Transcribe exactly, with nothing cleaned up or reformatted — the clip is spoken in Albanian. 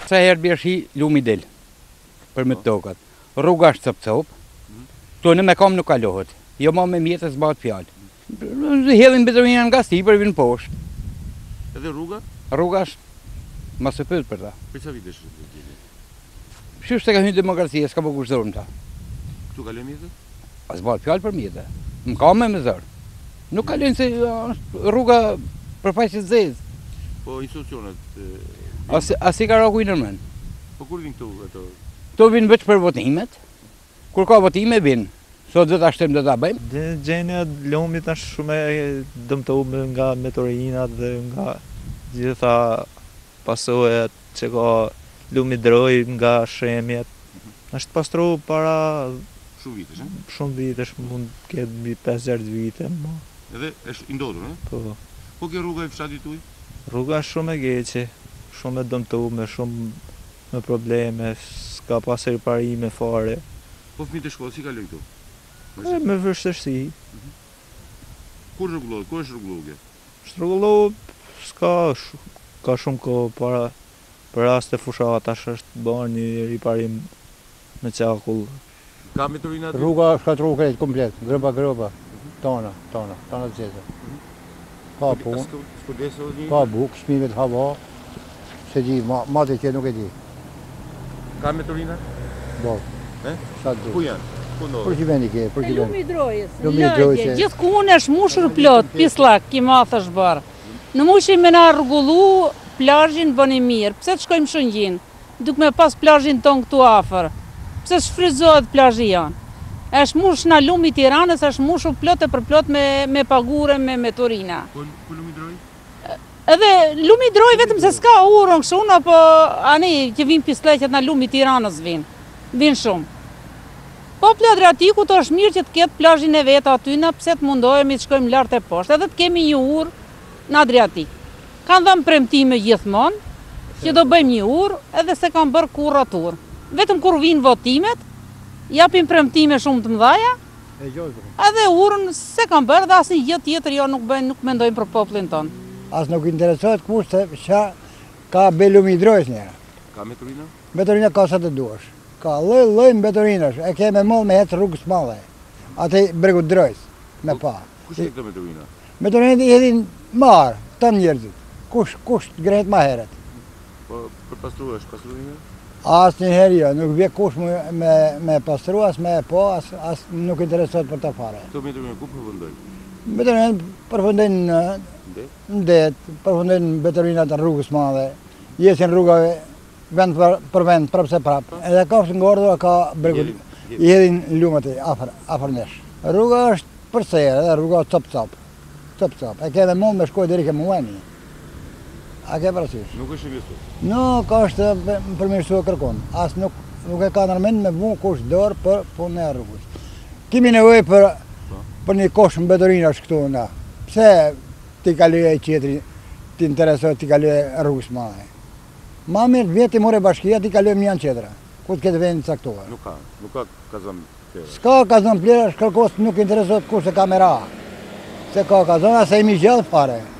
Sa herë bje shi, lumi del, për me tokat. Rruga është cop-cop, këtu në me kam nuk kalohet. Jo ma me mjetës bëhet fjallë. Hedhin betonina nga sipër, vinë poshtë. Edhe rruga? Rruga është, ma se pëtë për ta. Për sa vite është? Shysh se ka hynë demokracia, s'ka po kushtërën ta. Këtu kalon mjetët? As bëhet fjallë për mjetë. Më ka me me zërë. Nuk kalojnë se rruga për faqët zezë. Po institucionet... As i ka raku i nërmen. Po kur vinë këtu ato? Këtu vinë veç për votimet. Kur ka votime vinë. Sot dhe ta shtem dhe ta bëjmë. Gjenja lumit është shumë e dëmtuar nga meteorinat dhe nga gjitha pasojat që ka lumi droj nga shemjet. Është pastru para shumë vitesh, ëh? Shumë vitesh, mund të ketë mbi pesëdhjetë vite. Edhe është i ndodhur, ëh? Po. Po kjo rruga e fshatit tuaj? Rruga është shumë e keqe, shumë e dëmtuar, shumë me probleme, s'ka pas riparime fare. Po fëmijët e shkollës si kalojnë këtu? E, me vështirësi. Kur rregullohet? Kur është rregulluar? Rregullohet s'ka ka shumë kohë para për raste fushatash është bërë një riparim me çakull. Ka meteorina? Rruga është katruar krejt komplet, grëba grëba. Tona, tona, tona të zeza. Ka punë, ka bukë, shmimet hava, se di, mate që nuk e di. Ka meteorina? Bo, sa të du. Ku janë? Për që vendi ke, për që vendi. Lumi i drojës, Lumi i drojës. gjithë ku unë është mushur plot, pislak, kimath është barë. Në mushim me na rregullu plazhin bëni mirë, pse të shkojmë Shëngjin, duk me pas plazhin ton këtu afër. Pse shfryzohet plazhi janë? Është mush na lumi i Tiranës, është mushur plot e për plot me me pagure me meteorina. Po lumi i droj? Edhe lumi i droj vetëm se s'ka urën kështu, apo ani që vinë pisleqet na lumi i Tiranës vinë. Vinë shumë. Po plot Adriatiku të është mirë që të ketë plazhin e vet aty, na pse të mundohemi të shkojmë lart e poshtë, edhe të kemi një urë në Adriatik. Kanë dhënë premtime gjithmonë që do bëjmë një urë, edhe se kanë bërë kurrë atur. Vetëm kur vinë votimet, japin premtime shumë të mëdha. Edhe urën se kanë bërë dhe asnjë gjë tjetër jo nuk bëjnë, nuk mendojnë për popullin ton. As nuk interesohet kush se çka ka be lumi i drojës një. Ka meteorina? Meteorina ka sa të duash. Ka lloj lloj meteorinash, e ke me mollë me ecë rrugës madhe. Atë bregu drojës me pa. Kush e ka meteorina? Meteorina i hedhin marr, tan njerëzit. Kush kush ngrehet më herët. Po për pastruar është pastrua? Asnjëherë jo, nuk vjen kush me me, me pastruar, as me po, as, as nuk interesohet për ta fare. Këto meteorina ku përfundojnë? Meteorina përfundojnë në ndet, përfundojnë meteorinat në rrugës madhe. Jesin rrugave vend për, për vend, prapse prap. Edhe kafshë ngordhura ka bregu, i hedhin lumet e afër, afër nesh. Rruga është përsëri, edhe rruga cop-cop. Cop-cop. E ke edhe mund me shkoj deri ke Mullani. A ke parasysh? Nuk është e mirë. Nuk është përmirësuar kërkon. As nuk nuk e ka ndërmend me vun kush dorë për punën e rrugës. Kemi nevojë për për një kosh mbetorinash këtu na. Pse ti kaloj ai qetri, ti interesohet ti kaloj rrugës madhe. Ma mirë vjeti more bashkia ti kalojmë janë qetra, ku të ketë vendin caktuar. Nuk ka, nuk ka kazan plera. S'ka kazan plera, shkërkos nuk interesohet kush e kamera. Se ka kazan, asa imi gjallë fare.